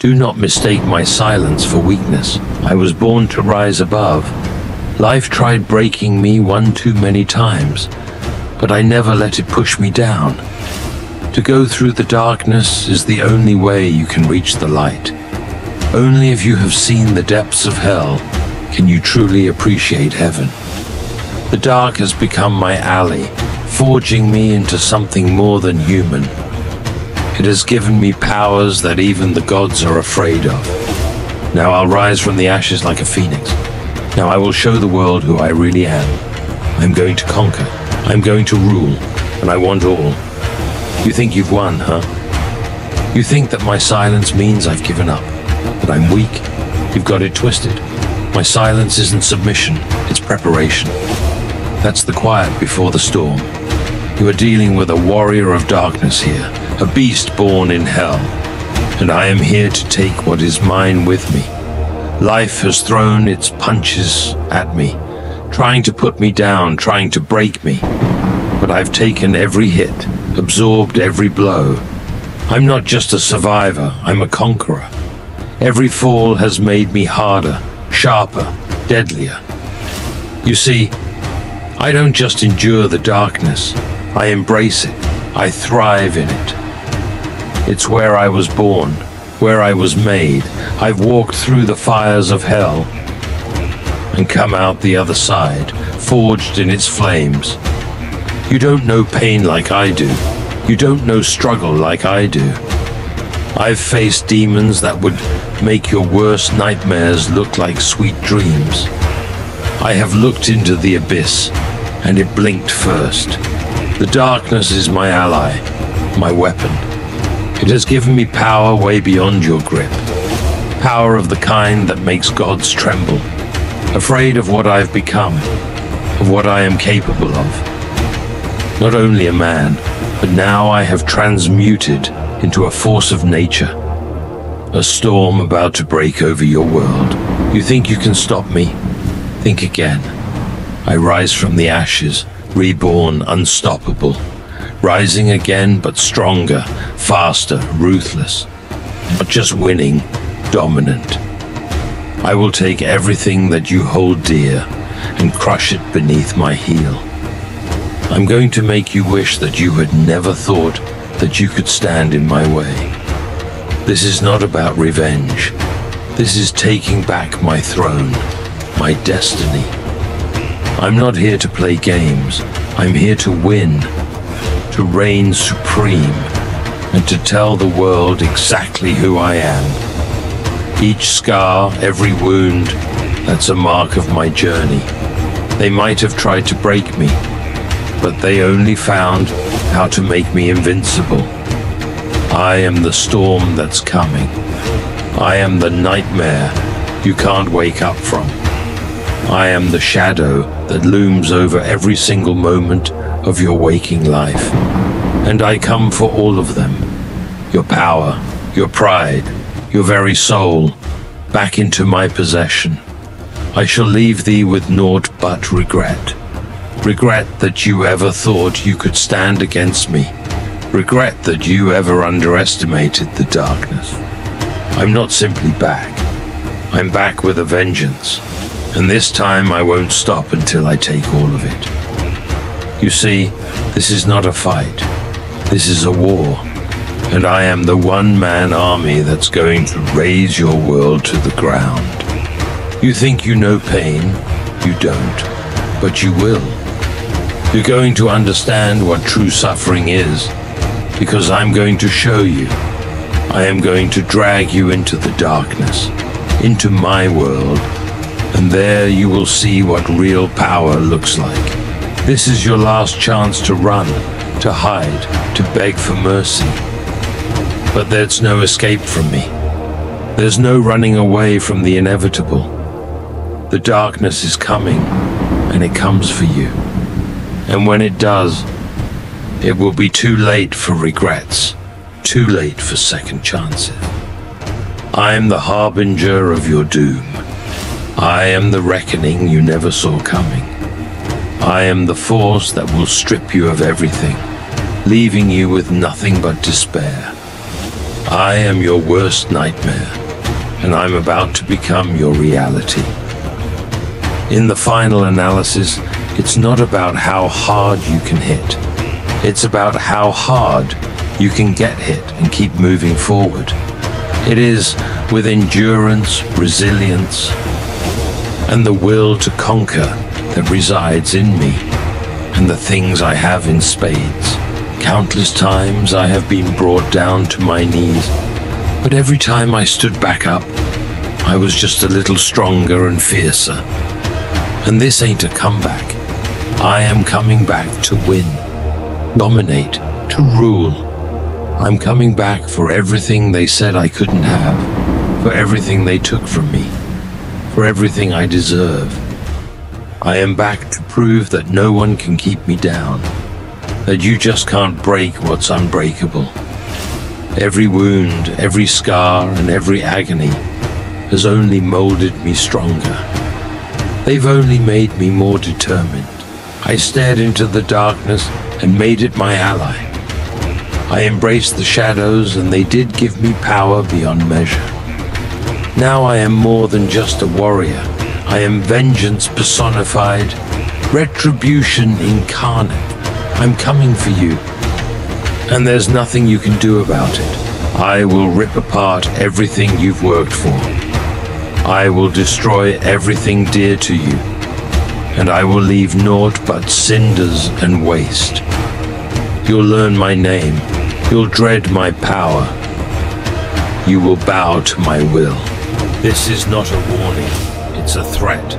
Do not mistake my silence for weakness. I was born to rise above. Life tried breaking me one too many times, but I never let it push me down. To go through the darkness is the only way you can reach the light. Only if you have seen the depths of hell can you truly appreciate heaven. The dark has become my ally, forging me into something more than human. It has given me powers that even the gods are afraid of. Now I'll rise from the ashes like a phoenix. Now I will show the world who I really am. I'm going to conquer. I'm going to rule. And I want all. You think you've won, huh? You think that my silence means I've given up, that I'm weak? You've got it twisted. My silence isn't submission, it's preparation. That's the quiet before the storm. You are dealing with a warrior of darkness here, a beast born in hell. And I am here to take what is mine with me. Life has thrown its punches at me, trying to put me down, trying to break me. But I've taken every hit, absorbed every blow. I'm not just a survivor, I'm a conqueror. Every fall has made me harder, sharper, deadlier. You see, I don't just endure the darkness, I embrace it, I thrive in it. It's where I was born, where I was made. I've walked through the fires of hell and come out the other side, forged in its flames. You don't know pain like I do. You don't know struggle like I do. I've faced demons that would make your worst nightmares look like sweet dreams. I have looked into the abyss, and it blinked first. The darkness is my ally, my weapon. It has given me power way beyond your grip. Power of the kind that makes gods tremble, afraid of what I've become, of what I am capable of. Not only a man, but now I have transmuted into a force of nature. A storm about to break over your world. You think you can stop me? Think again. I rise from the ashes, reborn, unstoppable. Rising again, but stronger, faster, ruthless. Not just winning, dominant. I will take everything that you hold dear and crush it beneath my heel. I'm going to make you wish that you had never thought that you could stand in my way. This is not about revenge. This is taking back my throne, my destiny. I'm not here to play games. I'm here to win, to reign supreme, and to tell the world exactly who I am. Each scar, every wound, that's a mark of my journey. They might have tried to break me, but they only found how to make me invincible. I am the storm that's coming. I am the nightmare you can't wake up from. I am the shadow that looms over every single moment of your waking life. And I come for all of them. Your power, your pride, your very soul, back into my possession. I shall leave thee with naught but regret. Regret that you ever thought you could stand against me. Regret that you ever underestimated the darkness. I'm not simply back. I'm back with a vengeance. And this time I won't stop until I take all of it. You see, this is not a fight. This is a war. And I am the one-man army that's going to raise your world to the ground. You think you know pain? You don't. But you will. You're going to understand what true suffering is, because I'm going to show you. I am going to drag you into the darkness, into my world, and there you will see what real power looks like. This is your last chance to run, to hide, to beg for mercy. But there's no escape from me. There's no running away from the inevitable. The darkness is coming, and it comes for you. And when it does, it will be too late for regrets, too late for second chances. I am the harbinger of your doom. I am the reckoning you never saw coming. I am the force that will strip you of everything, leaving you with nothing but despair. I am your worst nightmare, and I'm about to become your reality. In the final analysis, it's not about how hard you can hit. It's about how hard you can get hit and keep moving forward. It is with endurance, resilience, and the will to conquer that resides in me, and the things I have in spades. Countless times I have been brought down to my knees, but every time I stood back up, I was just a little stronger and fiercer. And this ain't a comeback. I am coming back to win, dominate, to rule. I'm coming back for everything they said I couldn't have, for everything they took from me, for everything I deserve. I am back to prove that no one can keep me down, that you just can't break what's unbreakable. Every wound, every scar, and every agony has only molded me stronger. They've only made me more determined. I stared into the darkness and made it my ally. I embraced the shadows, and they did give me power beyond measure. Now I am more than just a warrior. I am vengeance personified, retribution incarnate. I'm coming for you, and there's nothing you can do about it. I will rip apart everything you've worked for. I will destroy everything dear to you, and I will leave naught but cinders and waste. You'll learn my name. You'll dread my power. You will bow to my will. This is not a warning, it's a threat.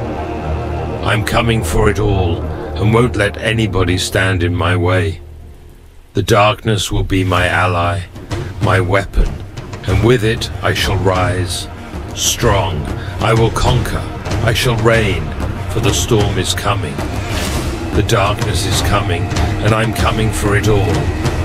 I'm coming for it all, and won't let anybody stand in my way. The darkness will be my ally, my weapon, and with it I shall rise. Strong, I will conquer, I shall reign, for the storm is coming. The darkness is coming, and I'm coming for it all.